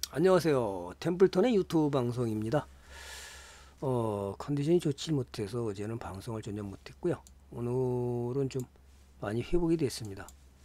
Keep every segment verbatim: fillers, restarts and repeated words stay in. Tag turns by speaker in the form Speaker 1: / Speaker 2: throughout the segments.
Speaker 1: 안녕하세요. 템플턴의 유튜브 방송입니다. 어, 컨디션이 좋지 못해서 어제는 방송을 전혀 못했고요. 오늘은 좀 많이 회복이 됐습니다.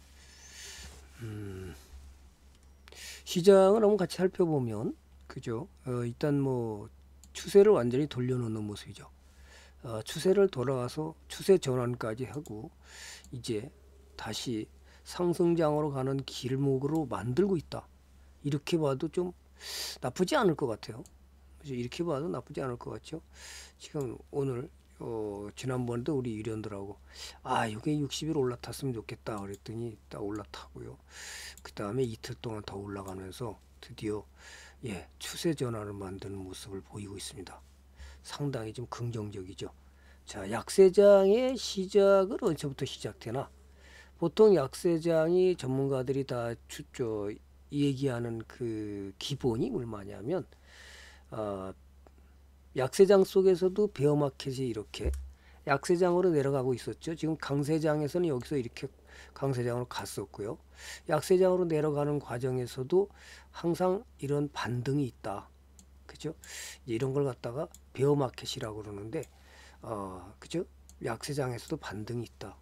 Speaker 1: 음, 시장을 한번 같이 살펴보면, 그죠? 어, 일단 뭐 추세를 완전히 돌려놓는 모습이죠. 어, 추세를 돌아가서 추세 전환까지 하고 이제 다시 상승장으로 가는 길목으로 만들고 있다. 이렇게 봐도 좀 나쁘지 않을 것 같아요. 이렇게 봐도 나쁘지 않을 것 같죠. 지금 오늘 어, 지난번에도 우리 유련들하고 아 이게 육십 일 올라탔으면 좋겠다 그랬더니 딱 올라타고요. 그 다음에 이틀 동안 더 올라가면서 드디어 예 추세 전환을 만드는 모습을 보이고 있습니다. 상당히 좀 긍정적이죠. 자, 약세장의 시작은 언제부터 시작되나? 보통 약세장이 전문가들이 다 추저 얘기하는 그 기본이 얼마냐면 어, 약세장 속에서도 베어마켓이 이렇게 약세장으로 내려가고 있었죠. 지금 강세장에서는 여기서 이렇게 강세장으로 갔었고요. 약세장으로 내려가는 과정에서도 항상 이런 반등이 있다. 그죠? 이런 걸 갖다가 베어마켓이라고 그러는데, 어, 그죠? 약세장에서도 반등이 있다.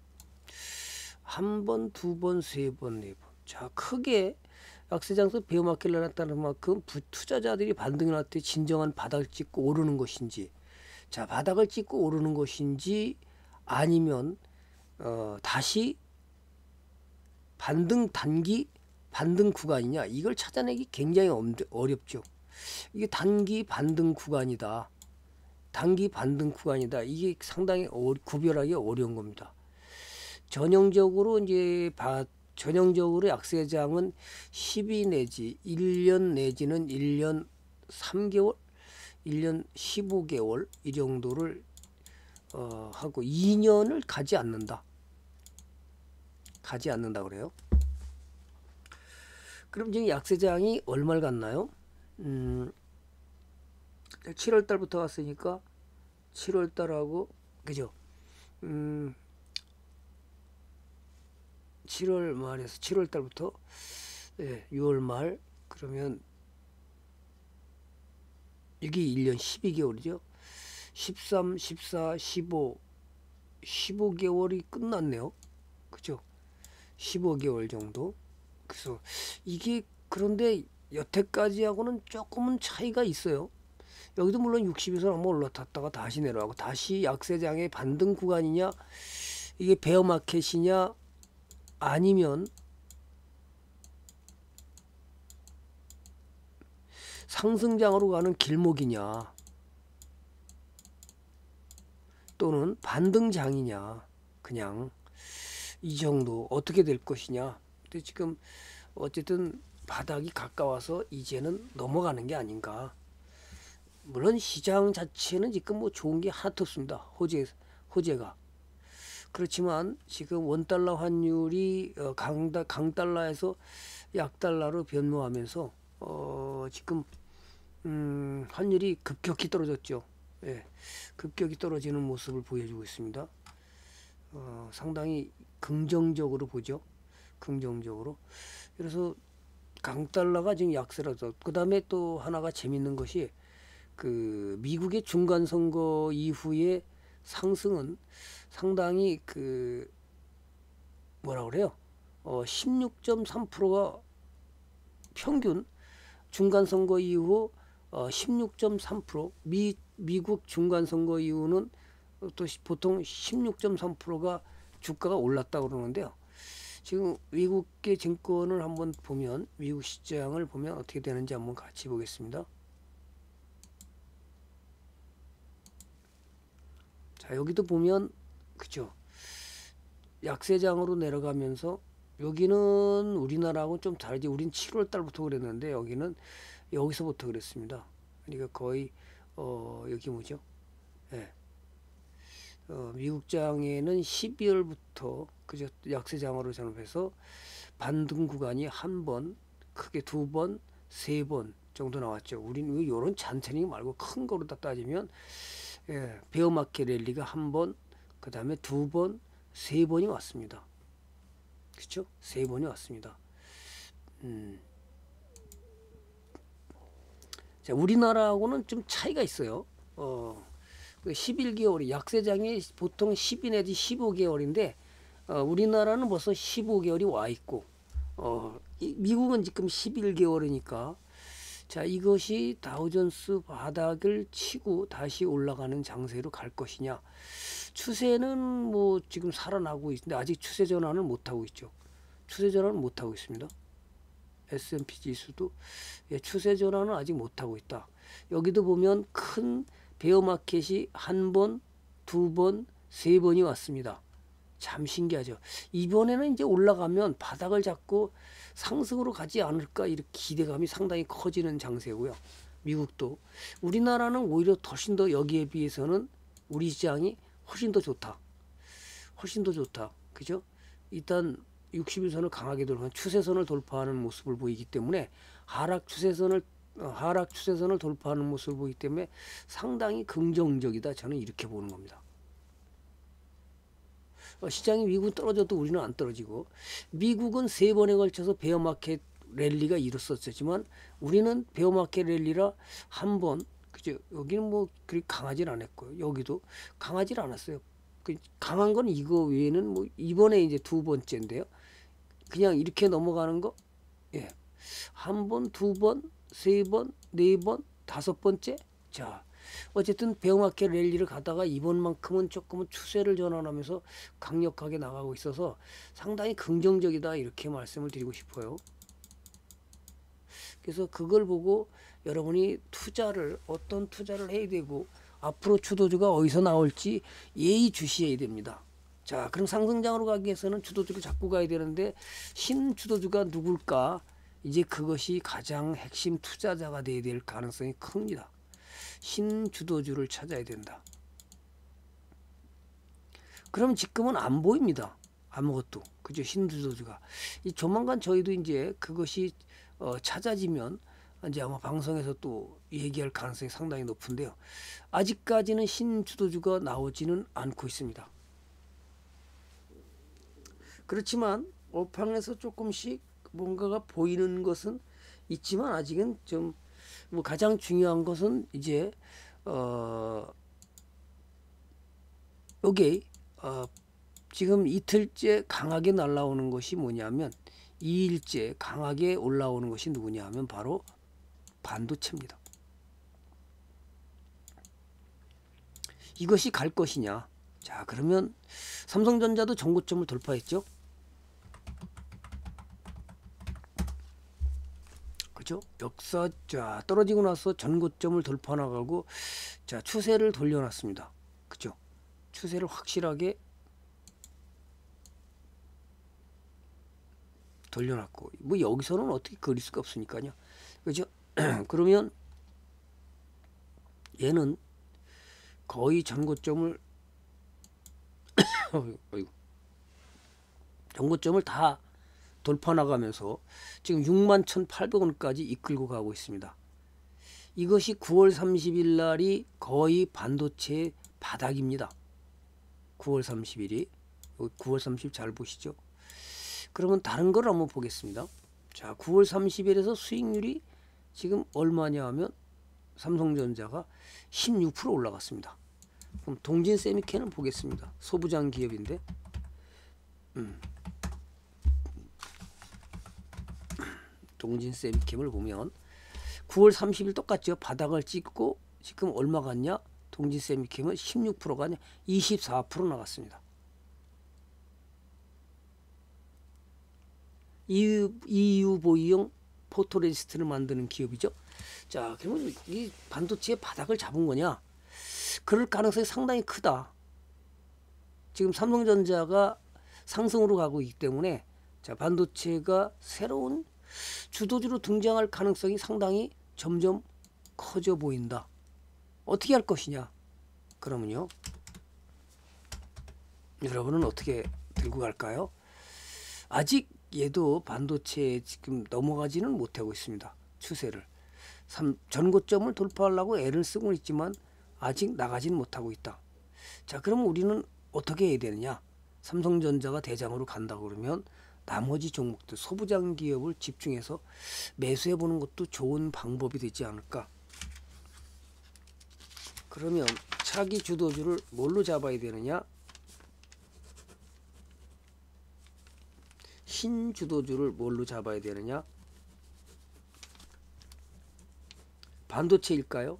Speaker 1: 한 번, 두 번, 세 번, 네 번. 자, 크게 약세장에서 베어마켓을 났다는 만큼 투자자들이 반등이 났을 때 진정한 바닥을 찍고 오르는 것인지, 자 바닥을 찍고 오르는 것인지 아니면 어, 다시 반등 단기 반등 구간이냐 이걸 찾아내기 굉장히 어렵죠. 이게 단기 반등 구간이다. 단기 반등 구간이다. 이게 상당히 어, 구별하기 어려운 겁니다. 전형적으로 이제 바, 전형적으로 약세장은 십이 내지 일 년 내지는 일 년 삼 개월, 일 년 십오 개월 이 정도를 어, 하고 이 년을 가지 않는다. 가지 않는다 그래요. 그럼 지금 약세장이 얼마를 갔나요? 음, 칠월 달부터 왔으니까 칠월 달하고 그죠? 음, 칠월 말에서 칠월 달부터 예, 유월 말 그러면 이게 일 년 십이 개월이죠. 십삼, 십사, 십오, 십오 개월이 끝났네요. 그죠? 십오 개월 정도. 그래서 이게 그런데 여태까지하고는 조금은 차이가 있어요. 여기도 물론 육십에서 한번 올라탔다가 다시 내려가고 다시 약세장의 반등 구간이냐 이게 베어마켓이냐 아니면 상승장으로 가는 길목이냐 또는 반등장이냐 그냥 이 정도 어떻게 될 것이냐. 근데 지금 어쨌든 바닥이 가까워서 이제는 넘어가는 게 아닌가. 물론 시장 자체는 지금 뭐 좋은 게 하나도 없습니다. 호재, 호재가. 그렇지만 지금 원달러 환율이 어, 강다, 강달러에서 약달러로 변모하면서 어, 지금 음, 환율이 급격히 떨어졌죠. 예, 급격히 떨어지는 모습을 보여주고 있습니다. 어, 상당히 긍정적으로 보죠. 긍정적으로. 그래서 강달러가 지금 약세라서 그 다음에 또 하나가 재밌는 것이 그 미국의 중간 선거 이후에 상승은 상당히 그 뭐라 그래요? 어 십육 점 삼 퍼센트가 평균 중간 선거 이후 어 십육 점 삼 퍼센트 미 미국 중간 선거 이후는 또 보통 십육 점 삼 퍼센트가 주가가 올랐다 그러는데요. 지금 미국의 증권을 한번 보면 미국 시장을 보면 어떻게 되는지 한번 같이 보겠습니다. 자 여기도 보면 그죠 약세장으로 내려가면서 여기는 우리나라하고 좀 다르지. 우린 칠월 달부터 그랬는데 여기는 여기서부터 그랬습니다. 그러니까 거의 어 여기 뭐죠? 예. 어, 미국장에는 십이월부터 그죠 약세장으로 전환해서 반등 구간이 한 번, 크게 두 번, 세 번 정도 나왔죠. 우리는 이런 잔체닝 말고 큰 거로 다 따지면 예, 베어마켓 랠리가 한 번, 그 다음에 두 번, 세 번이 왔습니다. 그렇죠? 세 번이 왔습니다. 음, 자, 우리나라하고는 좀 차이가 있어요. 어, 십일 개월이 약세장이 보통 십이 내지 십오 개월인데 어, 우리나라는 벌써 십오 개월이 와 있고 어, 이, 미국은 지금 십일 개월이니까 자, 이것이 다우존스 바닥을 치고 다시 올라가는 장세로 갈 것이냐. 추세는 뭐 지금 살아나고 있는데 아직 추세 전환을 못 하고 있죠. 추세 전환을 못 하고 있습니다. 에스 앤 피 지수도 예, 추세 전환은 아직 못 하고 있다. 여기도 보면 큰 베어 마켓이 한 번, 두 번, 세 번이 왔습니다. 참 신기하죠. 이번에는 이제 올라가면 바닥을 잡고 상승으로 가지 않을까 이렇게 기대감이 상당히 커지는 장세고요. 미국도 우리나라는 오히려 훨씬 더 여기에 비해서는 우리 시장이 훨씬 더 좋다. 훨씬 더 좋다. 그죠? 일단 육십 일선을 강하게 돌파, 추세선을 돌파하는 모습을 보이기 때문에 하락 추세선을 어, 하락 추세선을 돌파하는 모습을 보이기 때문에 상당히 긍정적이다. 저는 이렇게 보는 겁니다. 어, 시장이 미국은 떨어져도 우리는 안 떨어지고 미국은 세 번에 걸쳐서 베어마켓 랠리가 일었었지만 우리는 베어마켓 랠리라 한 번 그죠? 여기는 뭐 그리 강하진 않았고요. 여기도 강하진 않았어요. 그 강한 건 이거 외에는 뭐 이번에 이제 두 번째인데요. 그냥 이렇게 넘어가는 거, 예, 한 번, 두 번, 세 번, 네 번, 다섯 번째. 자, 어쨌든 베어마켓 랠리를 가다가 이번만큼은 조금은 추세를 전환하면서 강력하게 나가고 있어서 상당히 긍정적이다 이렇게 말씀을 드리고 싶어요. 그래서 그걸 보고 여러분이 투자를 어떤 투자를 해야 되고 앞으로 주도주가 어디서 나올지 예의주시해야 됩니다. 자, 그럼 상승장으로 가기 위해서는 주도주를 잡고 가야 되는데 신주도주가 누굴까? 이제 그것이 가장 핵심 투자자가 돼야 될 가능성이 큽니다. 신주도주를 찾아야 된다. 그럼 지금은 안 보입니다. 아무것도. 그죠? 신주도주가. 이 조만간 저희도 이제 그것이 어, 찾아지면 이제 아마 방송에서 또 얘기할 가능성이 상당히 높은데요. 아직까지는 신주도주가 나오지는 않고 있습니다. 그렇지만 업황에서 조금씩 뭔가가 보이는 것은 있지만 아직은 좀 뭐 가장 중요한 것은 이제 어 요게 어 지금 이틀째 강하게 날라오는 것이 뭐냐면 이 일째 강하게 올라오는 것이 누구냐 하면 바로 반도체입니다. 이것이 갈 것이냐. 자, 그러면 삼성전자도 전고점을 돌파했죠. 그죠? 역사, 자, 떨어지고 나서 전고점을 돌파 나가고, 자, 추세를 돌려놨습니다. 그죠? 추세를 확실하게 돌려놨고, 뭐 여기서는 어떻게 그릴 수가 없으니까요. 그죠? 그러면 얘는 거의 전고점을, 어이구, 전고점을 다 돌파 나가면서 지금 육만 천팔백 원까지 이끌고 가고 있습니다. 이것이 구월 삼십일 날이 거의 반도체의 바닥입니다. 구월 삼십일이 구월 삼십 잘 보시죠. 그러면 다른 걸 한번 보겠습니다. 자, 구월 삼십일에서 수익률이 지금 얼마냐 하면 삼성전자가 십육 퍼센트 올라갔습니다. 그럼 동진 세미케는 보겠습니다. 소부장 기업인데 음. 동진 세미캠을 보면 구월 삼십일 똑같죠. 바닥을 찍고 지금 얼마 갔냐? 동진 세미캠은 십육 퍼센트 가냐? 이십사 퍼센트 나갔습니다. 이유, 이유 보이형 포토레지스트를 만드는 기업이죠. 자, 그러면 이 반도체의 바닥을 잡은 거냐? 그럴 가능성이 상당히 크다. 지금 삼성전자가 상승으로 가고 있기 때문에 자, 반도체가 새로운 주도주로 등장할 가능성이 상당히 점점 커져 보인다. 어떻게 할 것이냐? 그러면요, 여러분은 어떻게 들고 갈까요? 아직 얘도 반도체에 지금 넘어가지는 못하고 있습니다. 추세를 전고점을 돌파하려고 애를 쓰고 있지만 아직 나가지는 못하고 있다. 자, 그러면 우리는 어떻게 해야 되느냐? 삼성전자가 대장으로 간다 그러면 나머지 종목들 소부장 기업을 집중해서 매수해 보는 것도 좋은 방법이 되지 않을까. 그러면 차기 주도주를 뭘로 잡아야 되느냐? 신주도주를 뭘로 잡아야 되느냐? 반도체일까요?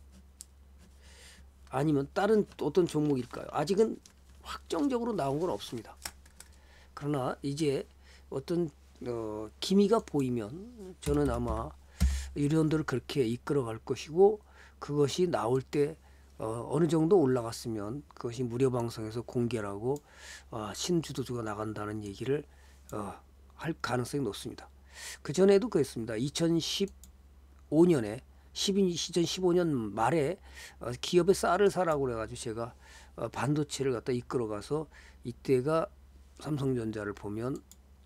Speaker 1: 아니면 다른 어떤 종목일까요? 아직은 확정적으로 나온 건 없습니다. 그러나 이제 어떤 어, 기미가 보이면 저는 아마 유료원들을 그렇게 이끌어 갈 것이고, 그것이 나올 때 어, 어느 정도 올라갔으면 그것이 무료 방송에서 공개를 하고 어, 신주도주가 나간다는 얘기를 어, 할 가능성이 높습니다. 그 전에도 그랬습니다. 이천십오 년에 이천십오 년 말에 어, 기업의 쌀을 사라고 그래가지고 제가 어, 반도체를 갖다 이끌어 가서, 이때가 삼성전자를 보면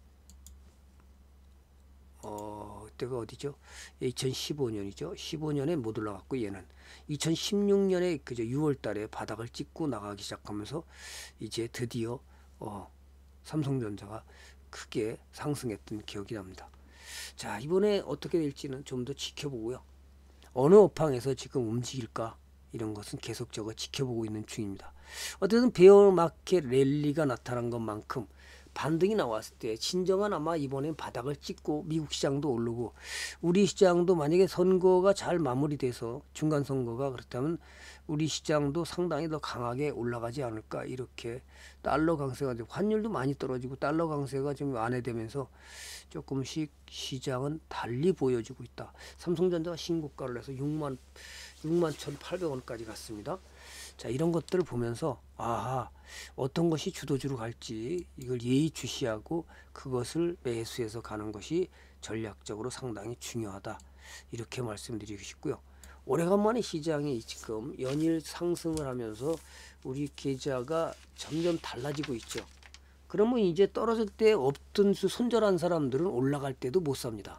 Speaker 1: 어, 그때가 어디죠? 이천십오 년이죠. 십오 년에 못 올라갔고, 얘는 이천십육 년에 그저 유월 달에 바닥을 찍고 나가기 시작하면서 이제 드디어 어, 삼성전자가 크게 상승했던 기억이 납니다. 자, 이번에 어떻게 될지는 좀 더 지켜보고요. 어느 업황에서 지금 움직일까, 이런 것은 계속적으로 지켜보고 있는 중입니다. 어쨌든 베어마켓 랠리가 나타난 것만큼 반등이 나왔을 때 진정한 아마 이번엔 바닥을 찍고 미국 시장도 오르고, 우리 시장도 만약에 선거가 잘 마무리돼서 중간 선거가 그렇다면 우리 시장도 상당히 더 강하게 올라가지 않을까, 이렇게 달러 강세가 되고 환율도 많이 떨어지고 달러 강세가 좀 완화되면서 조금씩 시장은 달리 보여주고 있다. 삼성전자가 신고가를 해서 육만 천팔백 원까지 갔습니다. 자, 이런 것들을 보면서 아하, 어떤 것이 주도주로 갈지 이걸 예의주시하고 그것을 매수해서 가는 것이 전략적으로 상당히 중요하다, 이렇게 말씀드리고 싶고요. 오래간만에 시장이 지금 연일 상승을 하면서 우리 계좌가 점점 달라지고 있죠. 그러면 이제 떨어질 때 없던 수 손절한 사람들은 올라갈 때도 못 삽니다.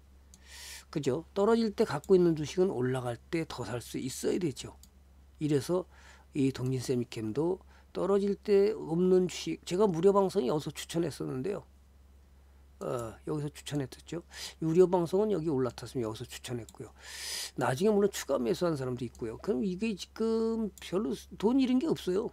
Speaker 1: 그죠? 떨어질 때 갖고 있는 주식은 올라갈 때 더 살 수 있어야 되죠. 이래서 이 동진세미캠도 떨어질 때 없는 주식, 제가 무료 방송에 여기서 추천했었는데요. 어, 여기서 추천했었죠. 유료 방송은 여기 올라탔으면 여기서 추천했고요. 나중에 물론 추가 매수한 사람도 있고요. 그럼 이게 지금 별로 돈 잃은 게 없어요.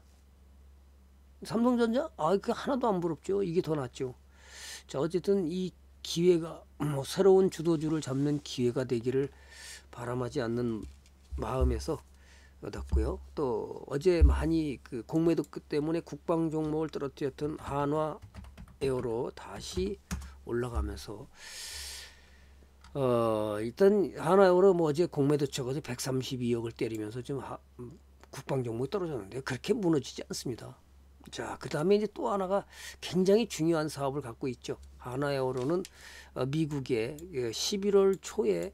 Speaker 1: 삼성전자? 아, 그 하나도 안 부럽죠. 이게 더 낫죠. 자, 어쨌든 이 기회가 뭐 새로운 주도주를 잡는 기회가 되기를 바람하지 않는 마음에서 얻었고요. 또 어제 많이 그 공매도 때문에 국방 종목을 떨어뜨렸던 한화 에어로 다시 올라가면서 어 일단 한화 에어로 뭐 어제 공매도 쳐가지고 백삼십이억을 때리면서 좀 하, 국방 종목이 떨어졌는데 그렇게 무너지지 않습니다. 자, 그 다음에 이제 또 하나가 굉장히 중요한 사업을 갖고 있죠. 한화 에어로는 어, 미국의 십일월 초에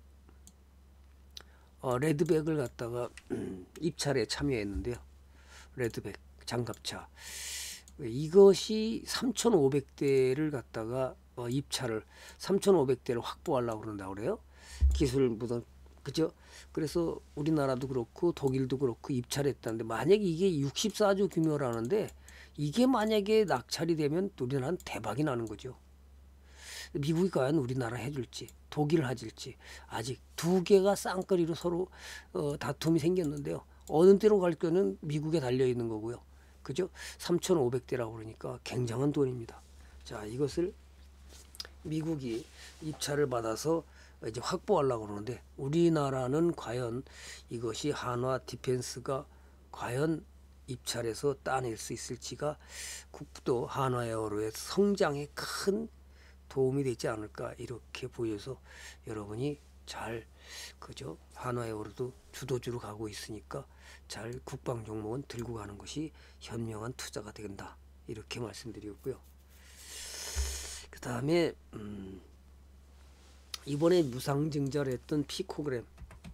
Speaker 1: 어, 레드백을 갖다가 입찰에 참여했는데요. 레드백 장갑차, 이것이 삼천오백 대를 갖다가 어, 입찰을 삼천오백 대를 확보하려고 그런다고 그래요. 기술 무던, 그죠? 그래서 우리나라도 그렇고 독일도 그렇고 입찰했다는데, 만약에 이게 육십사 조 규모라는데 이게 만약에 낙찰이 되면 우리나라는 대박이 나는 거죠. 미국이 과연 우리나라 해줄지, 독일 해줄지, 아직 두 개가 쌍거리로 서로 어, 다툼이 생겼는데요. 어느 때로 갈 거는 미국에 달려 있는 거고요. 그죠? 삼천오백 대라고 그러니까 굉장한 돈입니다. 자, 이것을 미국이 입찰을 받아서 이제 확보하려고 그러는데, 우리나라는 과연 이것이 한화 디펜스가 과연 입찰해서 따낼 수 있을지가 국도 한화에어로의 성장에 큰 도움이 되지 않을까, 이렇게 보여서 여러분이 잘, 그죠? 한화에어로도 주도주로 가고 있으니까 잘 국방 종목은 들고 가는 것이 현명한 투자가 된다, 이렇게 말씀드리고요. 그 다음에 음, 이번에 무상증자를 했던 피코그램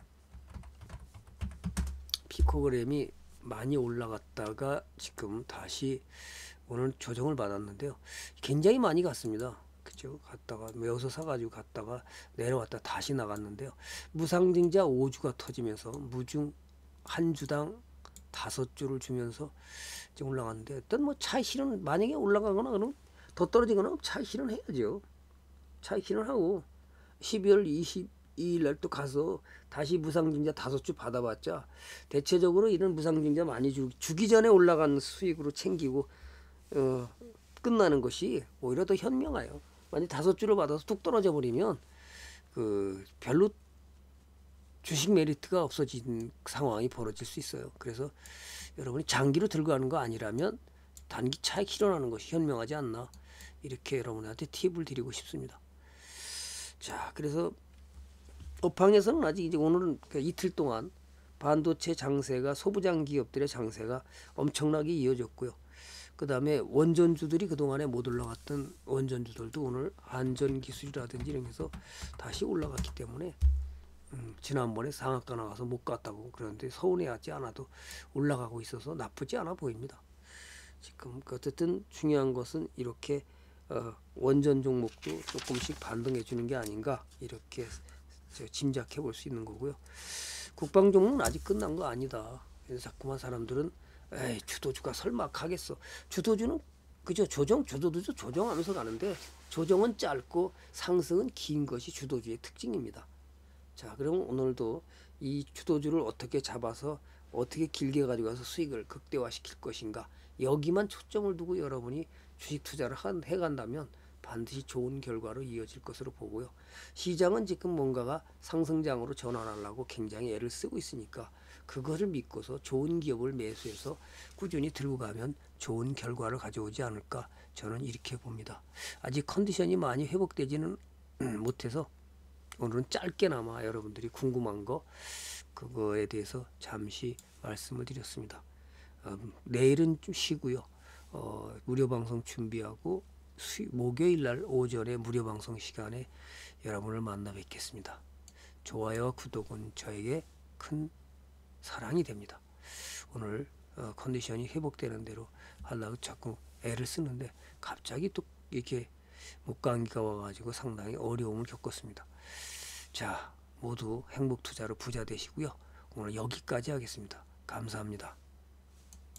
Speaker 1: 피코그램이 많이 올라갔다가 지금 다시 오늘 조정을 받았는데요. 굉장히 많이 갔습니다. 그죠? 갔다가 여기서 사가지고 갔다가 내려왔다 다시 나갔는데요. 무상증자 오 주가 터지면서 무중 한 주당 다섯 주를 주면서 이제 올라갔는데, 일단 뭐 차익 실현, 만약에 올라가거나 그럼 더 떨어지거나 차익 실현 해야죠. 차익 실현하고 십이월 이십일 일 날 또 가서 다시 무상증자 다섯 주 받아봤자 대체적으로 이런 무상증자 많이 주, 주기 전에 올라간 수익으로 챙기고 어, 끝나는 것이 오히려 더 현명해요. 만약 다섯 주를 받아서 뚝 떨어져 버리면 그 별로 주식 메리트가 없어진 상황이 벌어질 수 있어요. 그래서 여러분이 장기로 들고 가는 거 아니라면 단기 차익 실현하는 것이 현명하지 않나, 이렇게 여러분한테 팁을 드리고 싶습니다. 자, 그래서 업황에서는 아직 이제 오늘은 이틀 동안 반도체 장세가, 소부장 기업들의 장세가 엄청나게 이어졌고요. 그 다음에 원전주들이 그동안에 못 올라갔던 원전주들도 오늘 안전기술이라든지 이러면서 다시 올라갔기 때문에 음, 지난번에 상한가 나가서 못 갔다고 그러는데 서운해하지 않아도 올라가고 있어서 나쁘지 않아 보입니다. 지금 어쨌든 중요한 것은 이렇게 어, 원전 종목도 조금씩 반등해 주는 게 아닌가, 이렇게 짐작해 볼 수 있는 거고요. 국방 종목은 아직 끝난 거 아니다. 그래서 자꾸만 사람들은 에이, 주도주가 설마 가겠어. 주도주는 그저 조정, 주도주도 조정하면서 가는데 조정은 짧고 상승은 긴 것이 주도주의 특징입니다. 자, 그럼 오늘도 이 주도주를 어떻게 잡아서 어떻게 길게 가져가서 수익을 극대화시킬 것인가, 여기만 초점을 두고 여러분이 주식 투자를 한, 해간다면 반드시 좋은 결과로 이어질 것으로 보고요. 시장은 지금 뭔가가 상승장으로 전환하려고 굉장히 애를 쓰고 있으니까 그거를 믿고서 좋은 기업을 매수해서 꾸준히 들고 가면 좋은 결과를 가져오지 않을까, 저는 이렇게 봅니다. 아직 컨디션이 많이 회복되지는 못해서 오늘은 짧게나마 여러분들이 궁금한 거 그거에 대해서 잠시 말씀을 드렸습니다. 음, 내일은 좀 쉬고요. 어, 무료 방송 준비하고 수, 목요일 날 오전에 무료 방송 시간에 여러분을 만나 뵙겠습니다. 좋아요와 구독은 저에게 큰 사랑이 됩니다. 오늘 어, 컨디션이 회복되는 대로 하려고 자꾸 애를 쓰는데 갑자기 또 이렇게 목감기가 와가지고 상당히 어려움을 겪었습니다. 자, 모두 행복 투자로 부자 되시고요. 오늘 여기까지 하겠습니다. 감사합니다.